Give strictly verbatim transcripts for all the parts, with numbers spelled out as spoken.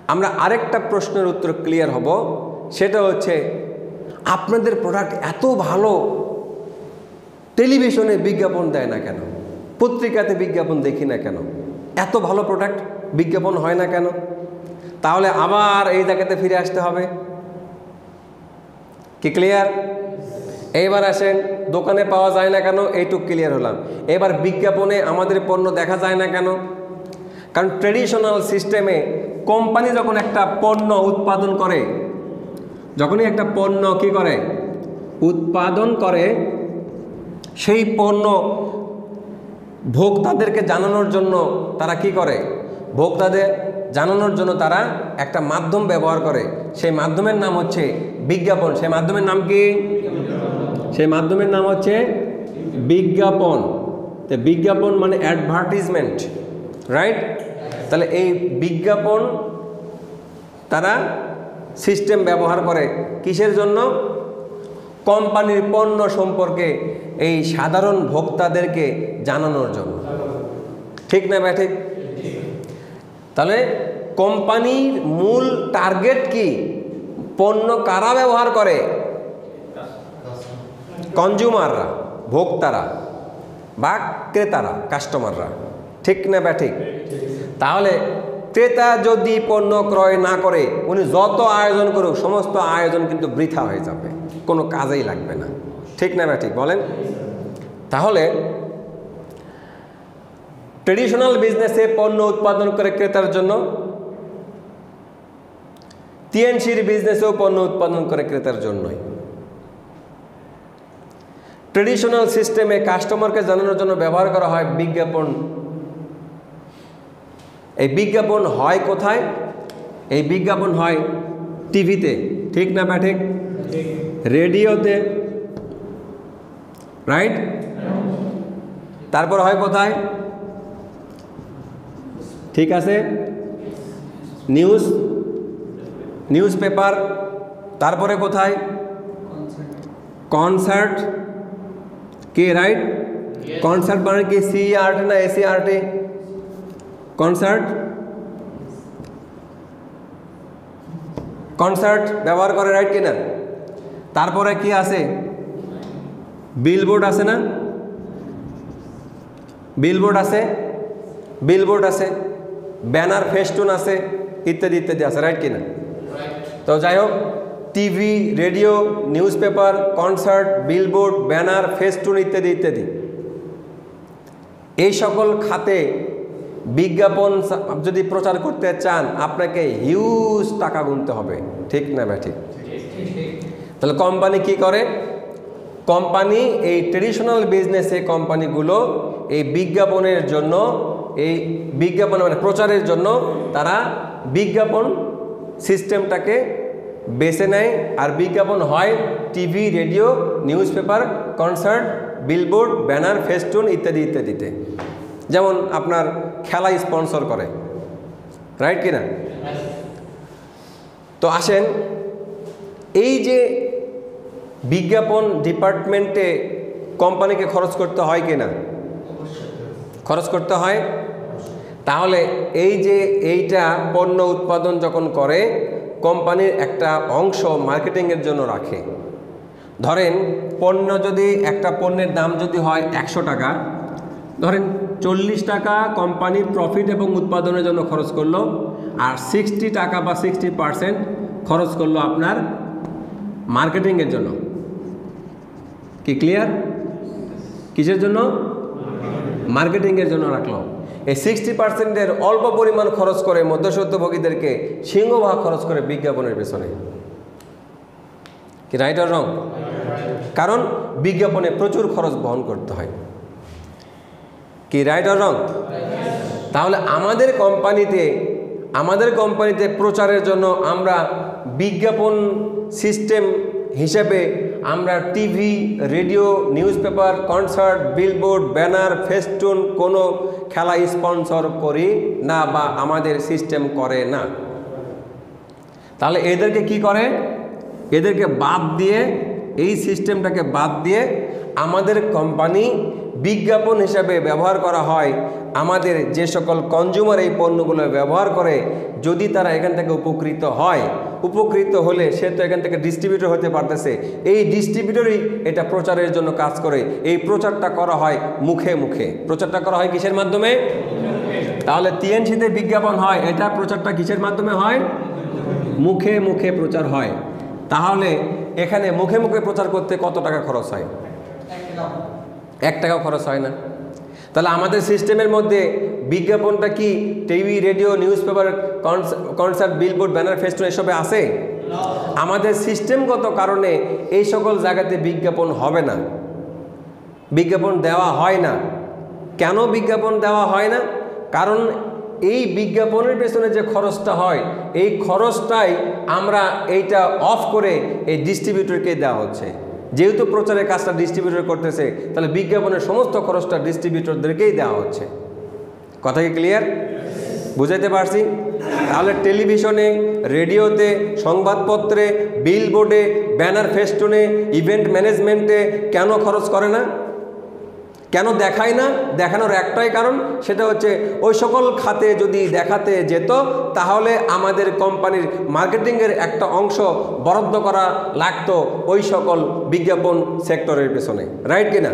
আমরা আরেকটা প্রশ্নের উত্তর ক্লিয়ার হব, সেটা হচ্ছে আপনাদের প্রোডাক্ট এত ভালো, টেলিভিশনে বিজ্ঞাপন দেয় না কেন, পত্রিকাতে বিজ্ঞাপন দেখি না কেন, এত ভালো প্রোডাক্ট বিজ্ঞাপন হয় না কেন? তাহলে আবার এই জায়গাতে ফিরে আসতে হবে। কি ক্লিয়ার? এইবার আসেন, দোকানে পাওয়া যায় না কেন, এইটুক ক্লিয়ার হলাম। এবার বিজ্ঞাপনে আমাদের পণ্য দেখা যায় না কেন? কারণ ট্রেডিশনাল সিস্টেমে কোম্পানি যখন একটা পণ্য উৎপাদন করে, যখনই একটা পণ্য কি করে উৎপাদন করে, সেই পণ্য ভোক্তাদেরকে জানানোর জন্য তারা কি করে, ভোক্তাদের জানানোর জন্য তারা একটা মাধ্যম ব্যবহার করে। সেই মাধ্যমের নাম হচ্ছে বিজ্ঞাপন। সেই মাধ্যমের নাম কি? সেই মাধ্যমের নাম হচ্ছে বিজ্ঞাপন। তো বিজ্ঞাপন মানে অ্যাডভার্টিজমেন্ট, রাইট? তাহলে এই বিজ্ঞাপন তারা সিস্টেম ব্যবহার করে কিসের জন্য? কোম্পানির পণ্য সম্পর্কে এই সাধারণ ভোক্তাদেরকে জানানোর জন্য। ঠিক না ভাই? ঠিক। তাহলে কোম্পানির মূল টার্গেট কি? পণ্য কারা ব্যবহার করে? কনজিউমাররা, ভোক্তারা বা ক্রেতারা, কাস্টমাররা। ঠিক না ভাই? ঠিক। তাহলে ক্রেতা যদি পণ্য ক্রয় না করে, উনি যত আয়োজন করুক, সমস্ত আয়োজন কিন্তু বৃথা হয়ে যাবে, কোনো কাজেই লাগবে না। ঠিক না ভাই? ঠিক বলেন। তাহলে ট্রেডিশনাল বিজনেসে পণ্য উৎপাদন করে ক্রেতার জন্য, টিএনসির বিজনেসেও পণ্য উৎপাদন করে ক্রেতার জন্যই। ট্রেডিশনাল সিস্টেমে কাস্টমারকে জানানোর জন্য ব্যবহার করা হয় বিজ্ঞাপন। এই বিজ্ঞাপন হয় কোথায়? এই বিজ্ঞাপন হয় টিভিতে। ঠিক না ভাই? ঠিক। রেডিওতে, রাইট? তারপর হয় কোথায়? ঠিক আছে, নিউজ নিউজ পেপার। তারপরে কোথায়? কনসার্ট। কি, রাইট? কনসার্ট মানে কি সি আর্ট না এসি আর্টে? কনসার্ট, কনসার্ট ব্যবহার করে, রাইট কিনা? তারপরে কি আছে? বিলবোর্ড আছে না? বিলবোর্ড আছে, বিলবোর্ড আছে, ব্যানার, ফেস্টুন আছে, ইত্যাদি ইত্যাদি আছে, রাইট কিনা? তো যাই হোক, TV, radio, newspaper, concert, billboard, banner, festoon ইত্যাদি ইত্যাদি, এই সকল খাতে বিজ্ঞাপন যদি প্রচার করতে চান, আপনাকে হিউজ টাকা গুনতে হবে। ঠিক না ভাই? ঠিক। তাহলে কোম্পানি কি করে? কোম্পানি এই ট্রেডিশনাল বিজনেসে কোম্পানিগুলো এই বিজ্ঞাপনের জন্য, এই বিজ্ঞাপন মানে প্রচারের জন্য তারা বিজ্ঞাপন সিস্টেমটাকে বেছে নেয়। আর বিজ্ঞাপন হয় TV, radio, newspaper, concert, billboard, banner, festoon ইত্যাদি ইত্যাদিতে। যেমন আপনার খেলা স্পন্সর করে, রাইট কিনা? তো আসেন, এই যে বিজ্ঞাপন ডিপার্টমেন্টে কোম্পানিকে খরচ করতে হয় কিনা? খরচ করতে হয়। তাহলে এই যে এইটা পণ্য উৎপাদন যখন করে, কোম্পানির একটা অংশ মার্কেটিংয়ের জন্য রাখে। ধরেন পণ্য যদি, একটা পণ্যের দাম যদি হয় একশো টাকা, ধরেন চল্লিশ টাকা কোম্পানির প্রফিট এবং উৎপাদনের জন্য খরচ করলো, আর সিক্সটি টাকা বা সিক্সটি পার্সেন্ট খরচ করলো আপনার মার্কেটিংয়ের জন্য। কি ক্লিয়ার? কিসের জন্য? মার্কেটিংয়ের জন্য রাখলো। এই সিক্সটি পার্সেন্টের অল্প পরিমাণ খরচ করে মধ্যস্বত্বভোগীদেরকে সিংহভাগ খরচ করে বিজ্ঞাপনের পেছনে। কি রাইট অর রং? কারণ বিজ্ঞাপনে প্রচুর খরচ বহন করতে হয়। কি রাইট অর রং? তাহলে আমাদের কোম্পানিতে আমাদের কোম্পানিতে প্রচারের জন্য আমরা বিজ্ঞাপন সিস্টেম হিসেবে আমরা TV, radio, newspaper, concert, billboard, banner, festoon কোনো খেলা স্পন্সর করি না, বা আমাদের সিস্টেম করে না। তাহলে এদেরকে কি করে? এদেরকে বাদ দিয়ে, এই সিস্টেমটাকে বাদ দিয়ে আমাদের কোম্পানি বিজ্ঞাপন হিসাবে ব্যবহার করা হয়, আমাদের যে সকল কনজিউমার এই পণ্যগুলো ব্যবহার করে, যদি তারা এখান থেকে উপকৃত হয়, উপকৃত হলে সে তো এখান থেকে ডিস্ট্রিবিউটর হতে পারতেছে, এই ডিস্ট্রিবিউটরই এটা প্রচারের জন্য কাজ করে। এই প্রচারটা করা হয় মুখে মুখে। প্রচারটা করা হয় কিসের মাধ্যমে? তাহলে টিএনসিতে বিজ্ঞাপন হয়, এটা প্রচারটা কিসের মাধ্যমে হয়? মুখে মুখে প্রচার হয়। তাহলে এখানে মুখে মুখে প্রচার করতে কত টাকা খরচ হয়? এক টাকাও খরচ হয় না। তাহলে আমাদের সিস্টেমের মধ্যে বিজ্ঞাপনটা কি TV, radio, newspaper, concert, billboard, banner, festoon এসবে আছে? আমাদের সিস্টেমগত কারণে এই সকল জায়গাতে বিজ্ঞাপন হবে না, বিজ্ঞাপন দেওয়া হয় না। কেন বিজ্ঞাপন দেওয়া হয় না? কারণ এই বিজ্ঞাপনের পেছনে যে খরচটা হয়, এই খরচটাই আমরা এইটা অফ করে এই ডিস্ট্রিবিউটরকে দেওয়া হচ্ছে। যেহেতু প্রচারের কাজটা ডিস্ট্রিবিউটর করতেছে, তাহলে বিজ্ঞাপনের সমস্ত খরচটা ডিস্ট্রিবিউটরদেরকেই দেওয়া হচ্ছে। কথা কি ক্লিয়ার? বুঝাইতে পারছি? তাহলে টেলিভিশনে, রেডিওতে, সংবাদপত্রে, বিলবোর্ডে, ব্যানার, ফেস্টুনে, ইভেন্ট ম্যানেজমেন্টে কেন খরচ করে না? কেন দেখায় না? দেখানোর একটাই কারণ, সেটা হচ্ছে ওই সকল খাতে যদি দেখাতে যেত তাহলে আমাদের কোম্পানির মার্কেটিংয়ের একটা অংশ বরাদ্দ করা লাগতো ওই সকল বিজ্ঞাপন সেক্টরের পেছনে, রাইট কিনা?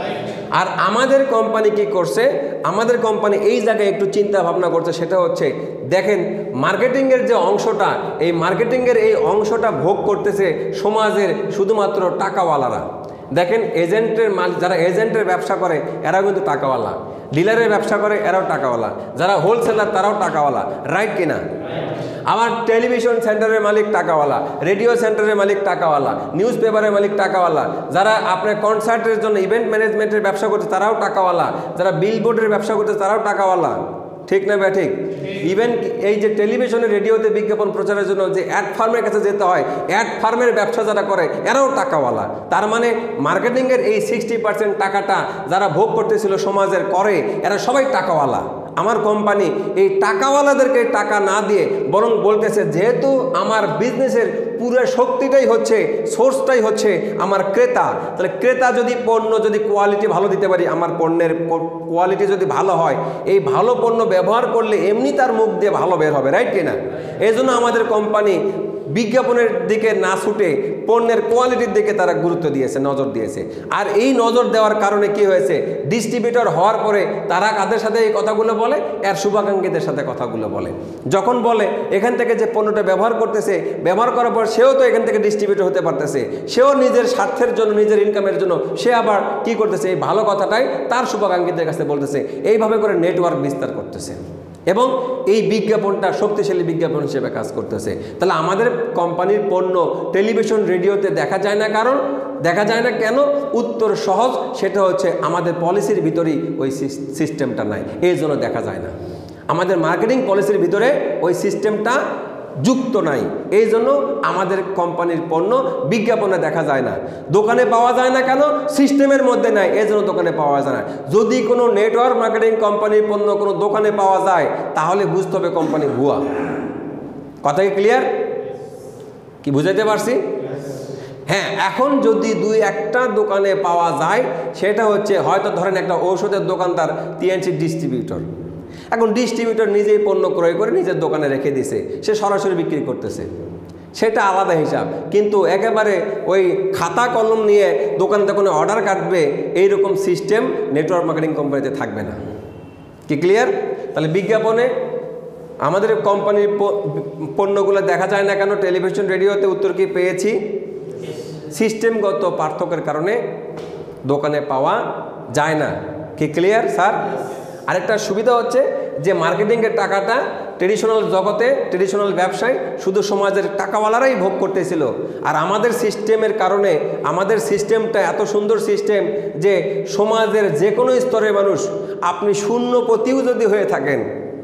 আর আমাদের কোম্পানি কি করছে? আমাদের কোম্পানি এই জায়গায় একটু চিন্তা ভাবনা করছে, সেটা হচ্ছে দেখেন মার্কেটিংয়ের যে অংশটা, এই মার্কেটিংয়ের এই অংশটা ভোগ করতেছে সমাজের শুধুমাত্র টাকাওয়ালারা। দেখেন এজেন্টের মাল, যারা এজেন্টের ব্যবসা করে এরাও কিন্তু টাকাওয়ালা, ডিলারের ব্যবসা করে এরাও টাকাওয়ালা, যারা হোলসেলার তারাও টাকাওয়ালা, রাইট কিনা? আমার টেলিভিশন সেন্টারের মালিক টাকাওয়ালা, রেডিও সেন্টারের মালিক টাকাওয়ালা, নিউজ পেপারের মালিক টাকাওয়ালা, যারা আপনার কনসার্টের জন্য ইভেন্ট ম্যানেজমেন্টের ব্যবসা করছে তারাও টাকাওয়ালা, যারা বিলবোর্ডের ব্যবসা করছে তারাও টাকাওয়ালা, ঠিক না ব্যা ঠিক? ইভেন এই যে টেলিভিশনে, রেডিওতে বিজ্ঞাপন প্রচারের জন্য যে অ্যাড ফার্মের কাছে যেতে হয়, অ্যাড ফার্মের ব্যবসা যারা করে এরাও টাকাওয়ালা। তার মানে মার্কেটিংয়ের এই সিক্সটি পার্সেন্ট টাকাটা যারা ভোগ করতেছিল সমাজের করে, এরা সবাই টাকাওয়ালা। আমার কোম্পানি এই টাকাওয়ালাদেরকে টাকা না দিয়ে বরং বলতেছে যেহেতু আমার বিজনেসের পুরো শক্তিটাই হচ্ছে, সোর্সটাই হচ্ছে আমার ক্রেতা, তাহলে ক্রেতা যদি পণ্য যদি কোয়ালিটি ভালো দিতে পারি, আমার পণ্যের কোয়ালিটি যদি ভালো হয়, এই ভালো পণ্য ব্যবহার করলে এমনি তার মুখ দিয়ে ভালো বের হবে, রাইট কিনা? এই জন্য আমাদের কোম্পানি বিজ্ঞাপনের দিকে না ছুটে পণ্যের কোয়ালিটির দিকে তারা গুরুত্ব দিয়েছে, নজর দিয়েছে। আর এই নজর দেওয়ার কারণে কি হয়েছে? ডিস্ট্রিবিউটর হওয়ার পরে তারা কাদের সাথে এই কথাগুলো বলে? এর শুভাকাঙ্ক্ষীদের সাথে কথাগুলো বলে। যখন বলে এখান থেকে যে পণ্যটা ব্যবহার করতেছে, ব্যবহার করার পর সেও তো এখান থেকে ডিস্ট্রিবিউটর হতে পারতেছে, সেও নিজের স্বার্থের জন্য, নিজের ইনকামের জন্য সে আবার কি করতেছে? এই ভালো কথাটাই তার শুভাকাঙ্ক্ষীদের কাছে বলতেছে, এইভাবে করে নেটওয়ার্ক বিস্তার করতেছে এবং এই বিজ্ঞাপনটা শক্তিশালী বিজ্ঞাপন হিসেবে কাজ করতেছে। তাহলে আমাদের কোম্পানির পণ্য টেলিভিশন, রেডিওতে দেখা যায় না, কারণ দেখা যায় না কেন? উত্তর সহজ, সেটা হচ্ছে আমাদের পলিসির ভিতরেই ওই সিস্টেমটা নাই, এই জন্য দেখা যায় না। আমাদের মার্কেটিং পলিসির ভিতরে ওই সিস্টেমটা যুক্ত নাই, এই জন্য আমাদের কোম্পানির পণ্য বিজ্ঞাপনে দেখা যায় না। দোকানে পাওয়া যায় না কেন? সিস্টেমের মধ্যে নাই, এই জন্য দোকানে পাওয়া যায় না। যদি কোনো নেটওয়ার্ক মার্কেটিং কোম্পানির পণ্য কোনো দোকানে পাওয়া যায় তাহলে বুঝতে হবে কোম্পানি ভুয়া। কথা কি ক্লিয়ার? কি বুঝাইতে পারছি? হ্যাঁ, এখন যদি দুই একটা দোকানে পাওয়া যায়, সেটা হচ্ছে হয়তো ধরেন একটা ঔষধের দোকানদার, টিএনসি ডিস্ট্রিবিউটর, এখন ডিস্ট্রিবিউটর নিজেই পণ্য ক্রয় করে নিজের দোকানে রেখে দিছে, সে সরাসরি বিক্রি করতেছে, সেটা আলাদা হিসাব। কিন্তু একেবারে ওই খাতা কলম নিয়ে দোকান দোকানে অর্ডার কাটবে, এইরকম সিস্টেম নেটওয়ার্ক মার্কেটিং কোম্পানিতে থাকবে না। কি ক্লিয়ার? তাহলে বিজ্ঞাপনে আমাদের কোম্পানির পণ্যগুলো দেখা যায় না কেন? টেলিভিশন, রেডিওতে উত্তর কি পেয়েছি? সিস্টেমগত পার্থক্যের কারণে দোকানে পাওয়া যায় না। কি ক্লিয়ার স্যার? আরেকটা সুবিধা হচ্ছে যে মার্কেটিংয়ের টাকাটা ট্রেডিশনাল জগতে, ট্রেডিশনাল ব্যবসায় শুধু সমাজের টাকাওয়ালারাই ভোগ করতেছিল, আর আমাদের সিস্টেমের কারণে আমাদের সিস্টেমটা এত সুন্দর সিস্টেম যে সমাজের যে কোনো স্তরের মানুষ, আপনি শূন্যপতিও যদি হয়ে থাকেন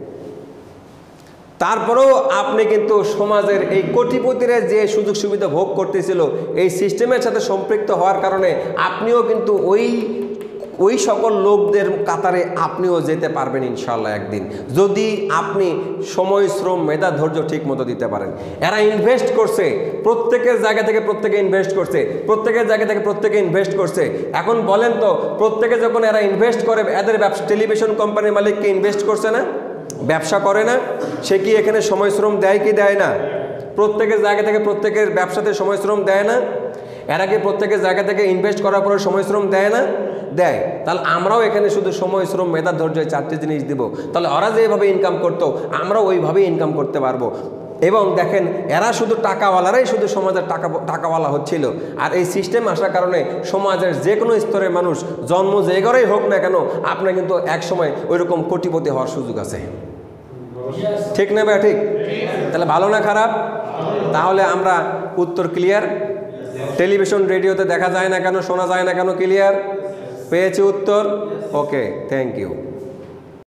তারপরেও আপনি কিন্তু সমাজের এই কোটিপতিরা যে সুযোগ সুবিধা ভোগ করতেছিল, এই সিস্টেমের সাথে সম্পৃক্ত হওয়ার কারণে আপনিও কিন্তু ওই ওই সকল লোকদের কাতারে আপনিও যেতে পারবেন ইনশাআল্লাহ একদিন, যদি আপনি সময়, শ্রম, মেধা, ধৈর্য ঠিক মতো দিতে পারেন। এরা ইনভেস্ট করছে, প্রত্যেকের জায়গা থেকে প্রত্যেকে ইনভেস্ট করছে, প্রত্যেকের জায়গা থেকে প্রত্যেকে ইনভেস্ট করছে। এখন বলেন তো, প্রত্যেকে যখন এরা ইনভেস্ট করে, এদের ব্যবসা, টেলিভিশন কোম্পানির মালিককে ইনভেস্ট করছে না, ব্যবসা করে না, সে কি এখানে সময় শ্রম দেয় কি দেয় না? প্রত্যেকের জায়গা থেকে প্রত্যেকের ব্যবসাতে সময় শ্রম দেয় না? এরা কি প্রত্যেকের জায়গা থেকে ইনভেস্ট করার পরে সময় শ্রম দেয় না? দেয়। তাহলে আমরাও এখানে শুধু সময়, শ্রম, মেধা, ধৈর্য, চারটি জিনিস দিব। তাহলে ওরা যেভাবে ইনকাম করতো আমরাও ওইভাবেই ইনকাম করতে পারবো। এবং দেখেন, এরা শুধু টাকাওয়ালারাই শুধু সমাজের টাকা টাকাওয়ালা হচ্ছিল। আর এই সিস্টেম আসার কারণে সমাজের যে কোনো স্তরের মানুষ, জন্ম যে ঘরেই হোক না কেন, আপনার কিন্তু এক সময় ওইরকম কোটিপতি হওয়ার সুযোগ আছে। ঠিক না ভাই? ঠিক। তাহলে ভালো না খারাপ? তাহলে আমরা উত্তর ক্লিয়ার। টেলিভিশন, রেডিওতে দেখা যায় না কেন, শোনা যায় না কেন, ক্লিয়ার? পেয়েছি উত্তর? Okay, thank you.